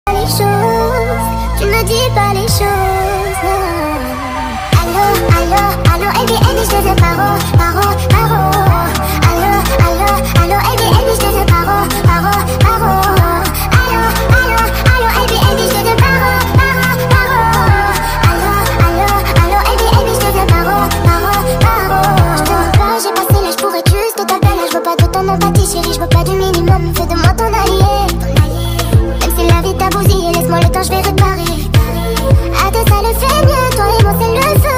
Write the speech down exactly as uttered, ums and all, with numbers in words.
Les choses, tu ne dis pas les choses. Allô, allô, allô, Ebi, Ebi, je te veux paro, paro, paro. Allô, allô, allô, Ebi, Ebi, je te veux paro, paro, paro. Allô, allô, allô, Ebi, Ebi, je te veux paro, paro, paro. Allô, allô, allô, Ebi, Ebi, je te veux paro, paro, paro. Je te veux pas, j'ai passé l'âge pour être juste ta belle. Je veux pas de ton empathie, chérie, je veux pas du minimum. Fais de moi ton allié. Même si la vie t'a bousillé, laisse-moi le temps, je vais réparer. À deux ça le fait mieux, toi et moi c'est le feu.